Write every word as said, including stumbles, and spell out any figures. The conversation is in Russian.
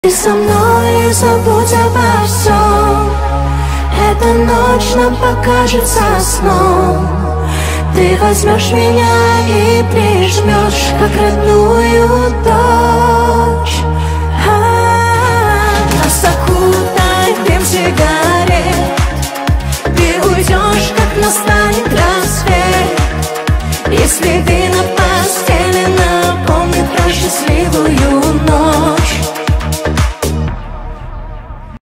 Ты со мной и забудь обо всем. Эта ночь нам покажется сном. Ты возьмешь меня и прижмешь, как родную дочь. А-а-а. Нас окутает дым сигарет. Ты уйдешь, как настанет рассвет. И следы на постели напомнят про счастливую